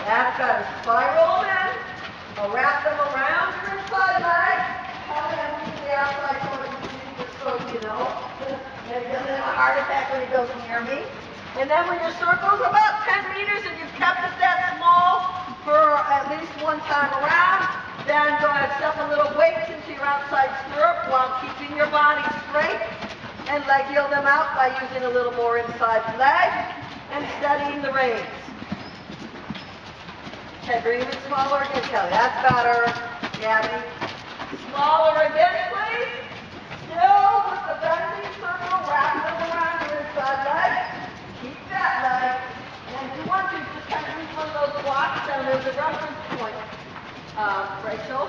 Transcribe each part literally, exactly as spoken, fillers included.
That's better. Spiral them in. I'll wrap them around your inside leg. Have them leave the outside so you can just so you know. Maybe he'll have a heart attack when he goes near me. And then when your circle's about ten meters and you've kept it that small for at least one time around, then go ahead and step a little weight into your outside stirrup while keeping your body straight and leg heel them out by using a little more inside leg and steadying the reins. Okay, bring it smaller again, Kelly. That's better. Gabby. Smaller again, please. Still with the bending circle, wrap them around your inside leg. Keep that leg. And if you want to, just kind of use one of those blocks down there as a reference point. Um, Rachel?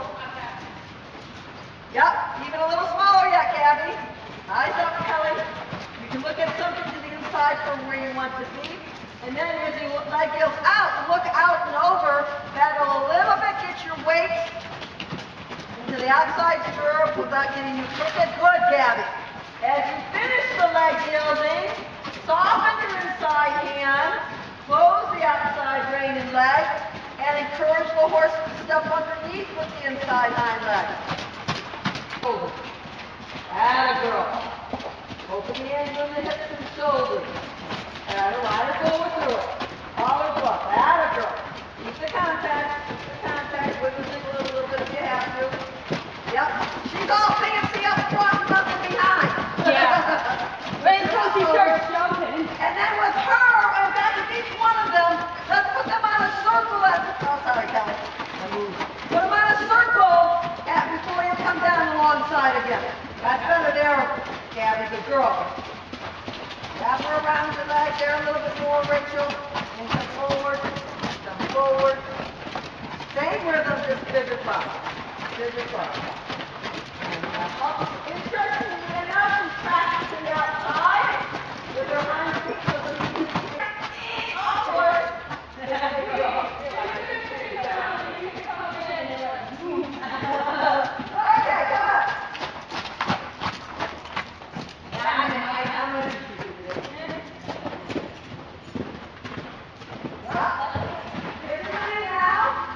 Yep, even a little smaller yet, Gabby. Eyes up, Kelly. You can look at something to the inside from where you want to be. And then as you leg heels out, look out and over. That'll a little bit get your weight into the outside stirrup without getting you crooked. Good, Gabby. As you finish the leg yielding, soften your inside hand, close the outside rein and leg, and encourage the horse to step underneath with the inside hind leg. Over. Atta girl. Open the ends of the hips and shoulders. Atta, let her go through it. All her butt. Atta girl. Keep the contact. Keep the contact. Wiggle, jiggle it a little bit if you have to. Yep. She's all fancy up front and nothing behind. Yeah. Wait until she starts jumping. And then with her, and then with each one of them, let's put them on a circle at the, oh sorry Kelly. Put them on a circle at, before you come down the long side again. That's better there, Gabby, good girl. Wrap her around your leg there a little bit more, Rachel. And come forward, come forward. Same rhythm, just bigger bump. Bigger bump. Interestingly enough, she's practicing the outside with her hind feet so that she can get upward. There you go. Okay, come on. I'm going to do this. Here's the leg now.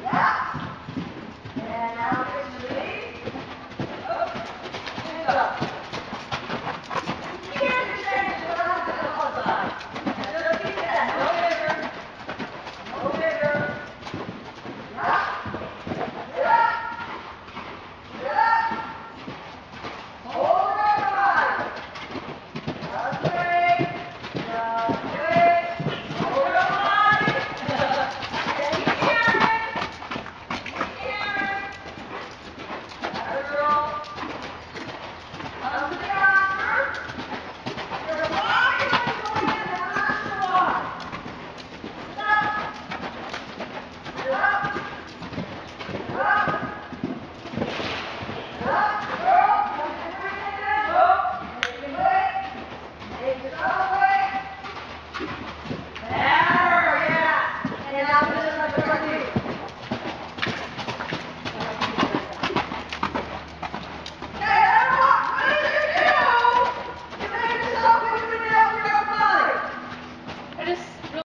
Yeah. And now it's release. Oh, hands up.